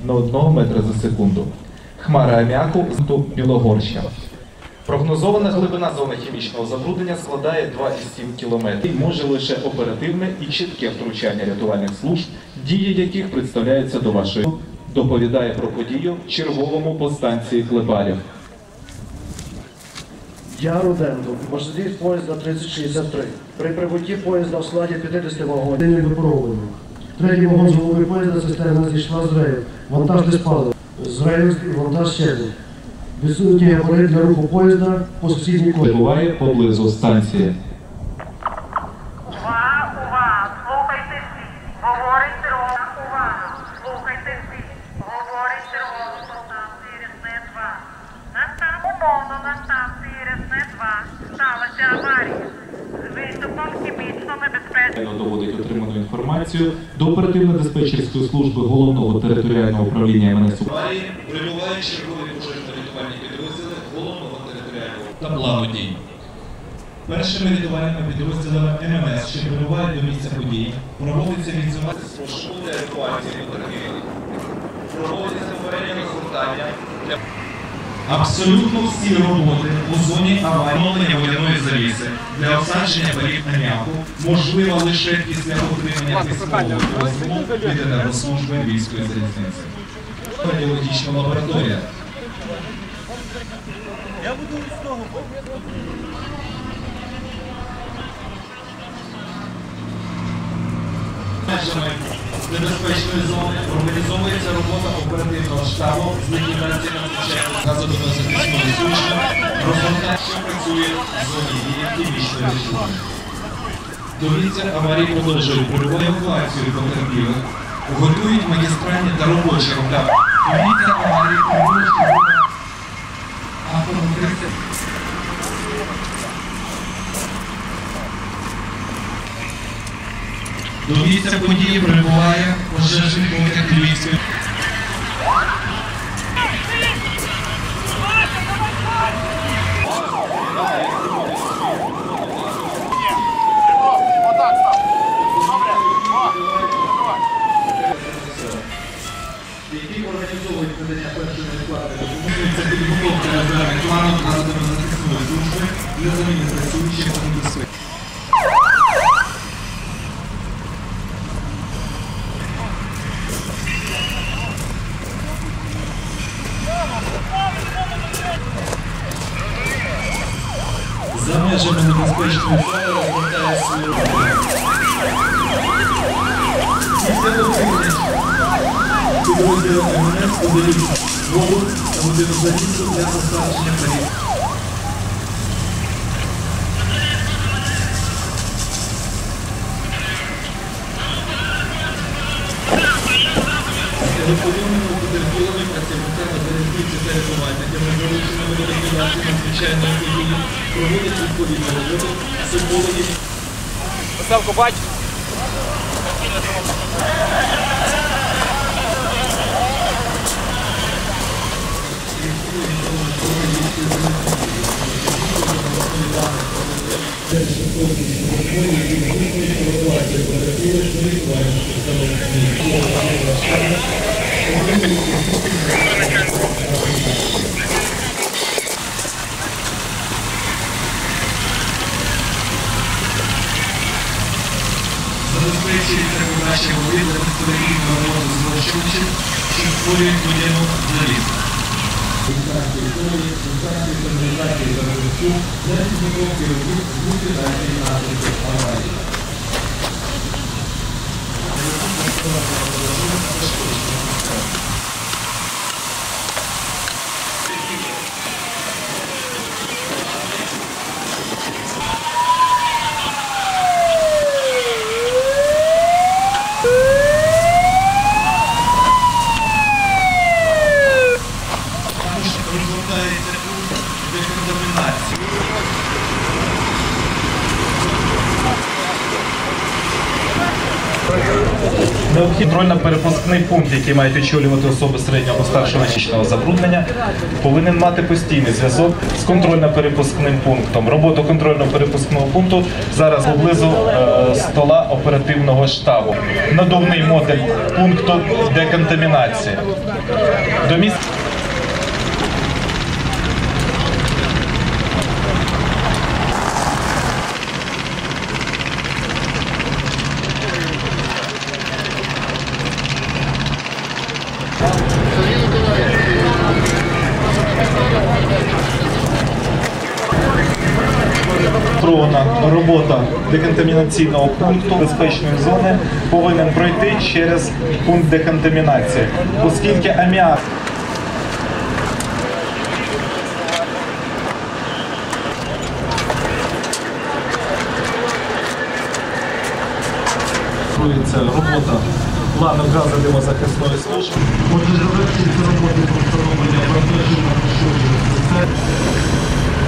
на 1 метра за секунду. Хмара аміаку з Білогорща. Прогнозована глибина зони хімічного забруднення складає 2,7 км. Може лише оперативне і чітке втручання рятувальних служб, дії яких представляються до вашої. Доповідає про подію черговому по станції Клепарів. Я Руденко, пасажир поїзда 3063. При прибутті поїзда в складі 50 вагонів випробування. Третій вагон з голови поїзда цистерна зійшла з реїв. Вантаж не спадав. З реїв вантаж щезнув. Відсутній габарит для руху поїзда по сусідній колії. Перебуває поблизу станції. Увага! Слухайте всі! Говорить червона! Увага! Слухайте всі! Говорить червона по станції Рясне 2. Умовно на станції Рясне 2 сталася аварія з виступом хімічно небезпечного. Доводить отриману інформацію до оперативно-диспетчерської служби Головного територіального управління МНС. Прибувають чергові пожежно-рятувальні підрозділи Головного територіального та плану дій. Першими рятувальними підрозділами МНС, що прибувають до місця подій, проводиться відзивати спошуку для евакуації потерпілих. Проводиться попереднє розгортання для абсолютно всі роботи у зоні аварії водяної завіси для осадження парів аміаку можлива лише після отримання письмового дозволу від Енергослужби Львівської залізниці. Радіологічна лабораторія. Я буду з того. Межами небезпечної зони організовується робота оперативного штабу з ліквідації надзвичайних газодоносних служб, розгортання, що працює в зоні дії хімічної речовини. До місця аварії продовжують проводити евакуацію потерпілих, готують магістральні та робочі роботи. До місця аварії продовжують автомобілісти. До місця події прибуває пожежний потяг Львівської. Які організовують надання першої невідкладної допомоги, це підготовка резервних планів газодоносної служби для заміни працюючих та безпеки. За межами небезпечної зони розгортає свою роботу. Після допомоги підрозділи МНС подають воду та годину завісу для посадження парів. Повідомлено потерпілими працівниками залізниці та рятувальниками, залученими до ліквідації надзвичайної події, проводять відповідну роботу психологів. Поставку бач. Забезпечується подача води для безперебійної роботи злочинців, що створюють водяну завісу. Інстанції теорії, інстанції стабілізації та розвитку для підготовки робіт з ліквідації наслідків аварії. Розгортається пункт деконтамінації. Контрольно-перепускний пункт, який мають очолювати особи середнього або старшого хімічного забруднення, повинен мати постійний зв'язок з контрольно-перепускним пунктом. Роботу контрольно-перепускного пункту зараз поблизу стола оперативного штабу. Надувний модуль пункту деконтамінації. До місця робота деконтамінаційного пункту безпечної зони повинен пройти через пункт деконтамінації, оскільки аміак робота плану газодимозахисної служби. Отже, завершується роботи про встановлення обмеження пошкоджених систем.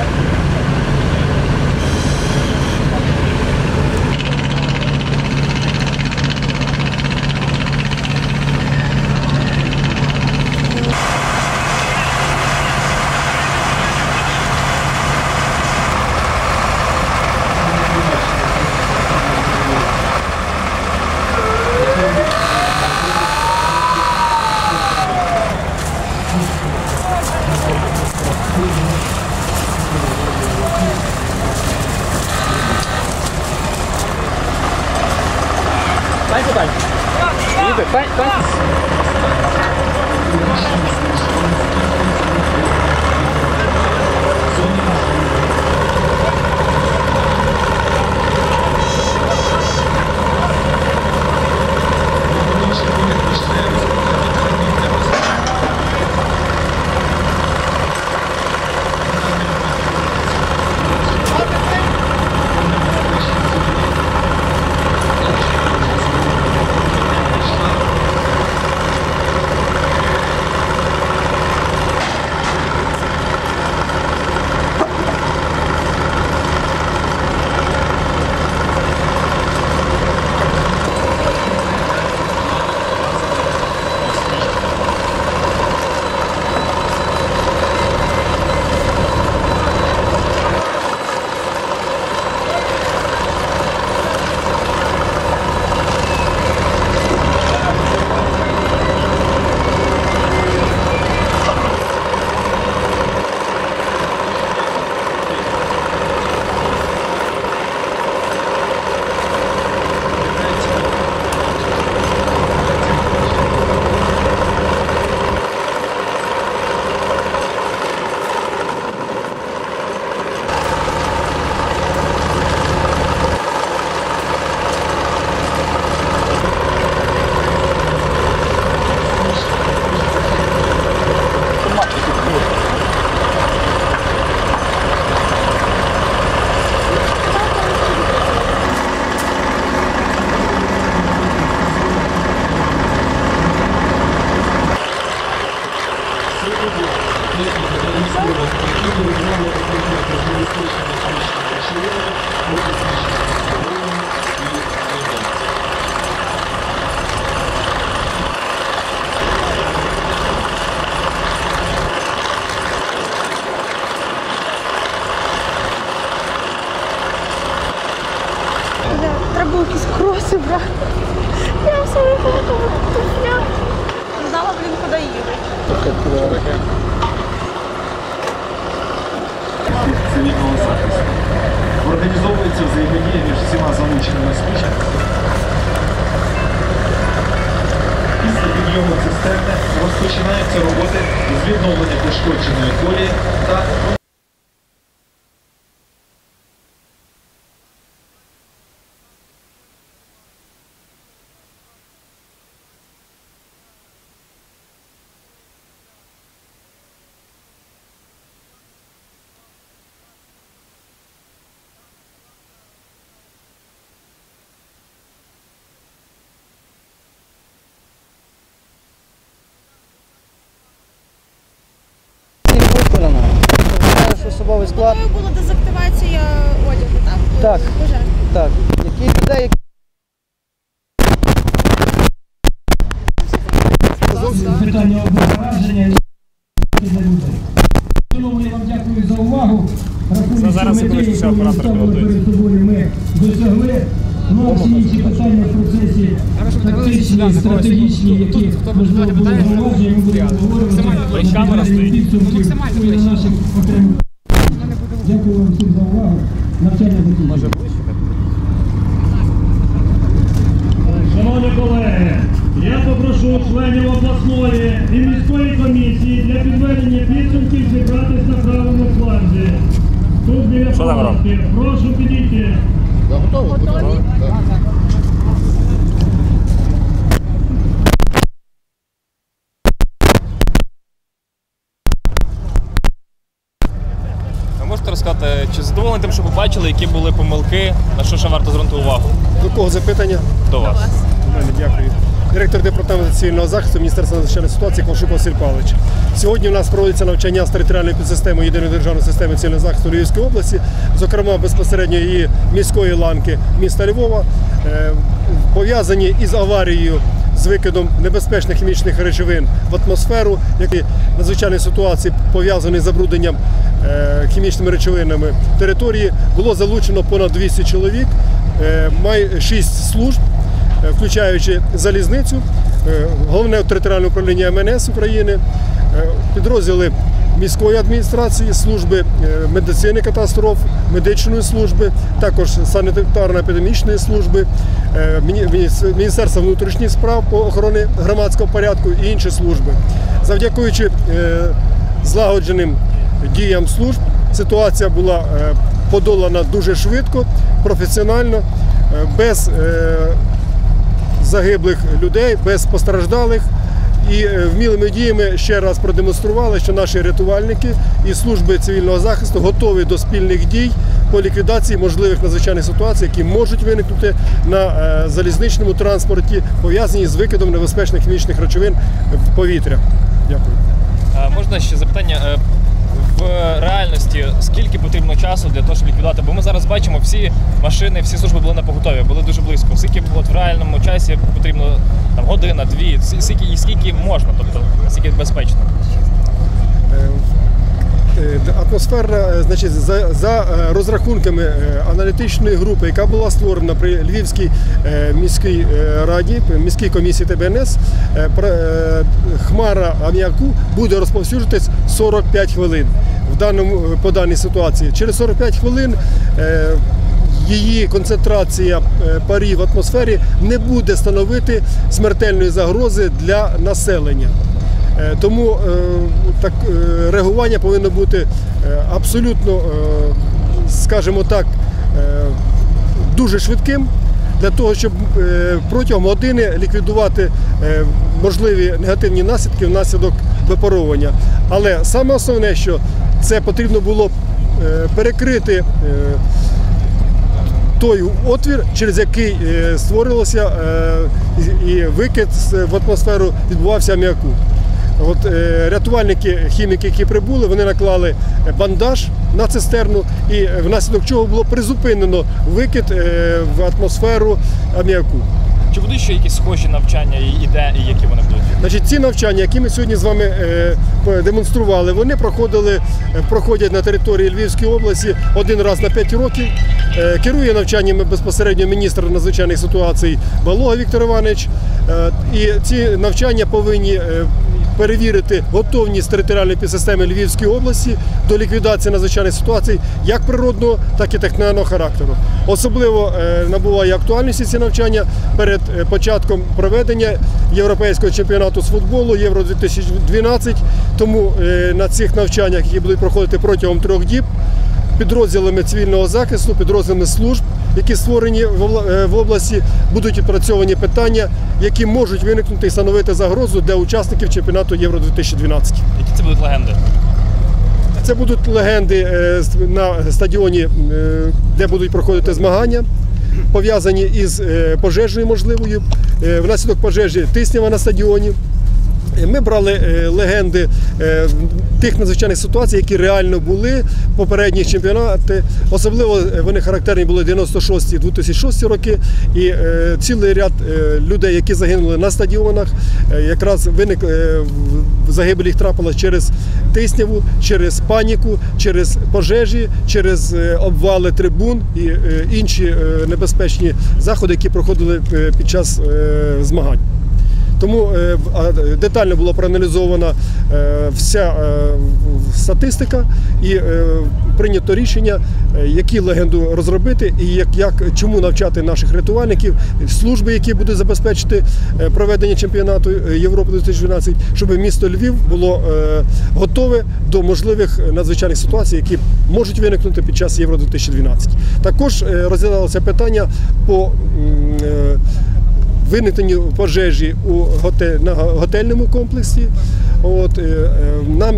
Стань сюди. Ігор, стань. Треба було якісь кроси брати. Я в свою голову туфля. Не знала, куди їхати. цивільного захисту. Організовується взаємодія між всіма залученими службами. Після підйому цистерни розпочинаються роботи з відновлення пошкодженої колії та Особовий склад. Якою була дезактивація одягу, так? Так. Пожежних? Так. Які людей, питання обмеження для людей. В цілому я вам дякую за увагу. Рахую, що мети, які ми ставили перед собою, ми досягли. Ну, а всі інші питання в процесі тактичні, стратегічні, які, можливо, були зауважені, ми будемо обговорювати на підсумків і на наших окремих. Дякую вам всім за увагу. Навчання закінчено. Шановні колеги, я попрошу членів обласної і міської комісії для підведення підсумків зібратися на правому фланзі. Тут біля палатки. Прошу підійти. Готові? Ви можете розказати, чи задоволені тим, що побачили, які були помилки, на що ще варто звернути увагу? До кого запитання? До вас. Дякую. Директор департаменту цивільного захисту Міністерства надзвичайної ситуації Ковшук Василь Павлович. Сьогодні у нас проводиться навчання з територіальної підсистеми Єдиної державної системи цивільного захисту Львівської області, зокрема безпосередньо її міської ланки міста Львова, пов'язані із аварією з викидом небезпечних хімічних речовин в атмосферу, які надзвичайні ситуації пов'язані з забрудненням хімічними речовинами території. Було залучено понад 200 чоловік, має 6 служб, включаючи залізницю, головне територіальне управління МНС України, підрозділи міської адміністрації, служби медицини катастроф, медичної служби, також санітарно-епідемічної служби, Міністерства внутрішніх справ по охороні громадського порядку і інші служби. Завдякуючи злагодженим діям служб, ситуація була подолана дуже швидко, професіонально, без загиблих людей, без постраждалих. І вмілими діями ще раз продемонстрували, що наші рятувальники і служби цивільного захисту готові до спільних дій по ліквідації можливих надзвичайних ситуацій, які можуть виникнути на залізничному транспорті, пов'язані з викидом небезпечних хімічних речовин в повітря. Дякую. Можна ще запитання? В реальності скільки потрібно часу для того, щоб ліквідувати? Бо ми зараз бачимо, всі машини, всі служби були на поготові, були дуже близько. Скільки от в реальному часі потрібно там, година, дві, і скільки можна, тобто скільки безпечно? Атмосферна, значить, за розрахунками аналітичної групи, яка була створена при Львівській міській раді, міській комісії ТБНС, хмара аміаку буде розповсюджуватись 45 хвилин по даній ситуації. Через 45 хвилин її концентрація парів в атмосфері не буде становити смертельної загрози для населення. Тому реагування повинно бути абсолютно, скажімо так, дуже швидким, для того, щоб протягом години ліквідувати можливі негативні наслідки внаслідок випаровування. Але саме основне, що це потрібно було перекрити той отвір, через який створилося і викид в атмосферу відбувався аміаку. От рятувальники, хіміки, які прибули, вони наклали бандаж на цистерну, і внаслідок чого було призупинено викид в атмосферу аміаку. Чи будуть ще якісь схожі навчання і де, і які вони будуть? Значить, ці навчання, які ми сьогодні з вами демонстрували, вони проходять на території Львівської області один раз на 5 років. Керує навчаннями безпосередньо міністр надзвичайних ситуацій Балога Віктор Іванович. І ці навчання повинні перевірити готовність територіальної підсистеми Львівської області до ліквідації надзвичайних ситуацій як природного, так і техногенного характеру. Особливо набуває актуальності ці навчання перед початком проведення Європейського чемпіонату з футболу Євро-2012. Тому на цих навчаннях, які будуть проходити протягом 3 діб, підрозділами цивільного захисту, підрозділами служб, які створені в області, будуть відпрацьовані питання, які можуть виникнути і становити загрозу для учасників чемпіонату Євро-2012. Які це будуть легенди? Це будуть легенди на стадіоні, де будуть проходити змагання, пов'язані із пожежею можливою, внаслідок пожежі тиснява на стадіоні. Ми брали легенди тих надзвичайних ситуацій, які реально були попередні чемпіонати. Особливо вони характерні були 96-2006 роки. І цілий ряд людей, які загинули на стадіонах, якраз загибель їх трапилась через тисняву, через паніку, через пожежі, через обвали трибун і інші небезпечні заходи, які проходили під час змагань. Тому детально була проаналізована вся статистика і прийнято рішення, які легенду розробити і чому навчати наших рятувальників, служби, які будуть забезпечити проведення чемпіонату Європи 2012, щоб місто Львів було готове до можливих надзвичайних ситуацій, які можуть виникнути під час Євро 2012. Також розглядалося питання по виникненню пожежі на готельному комплексі. Нам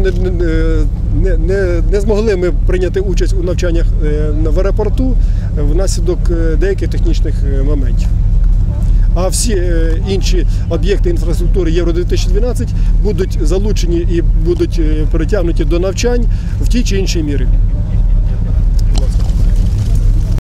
не змогли ми прийняти участь у навчаннях в аеропорту внаслідок деяких технічних моментів. А всі інші об'єкти інфраструктури Євро-2012 будуть залучені і будуть притягнуті до навчань в тій чи іншій мірі.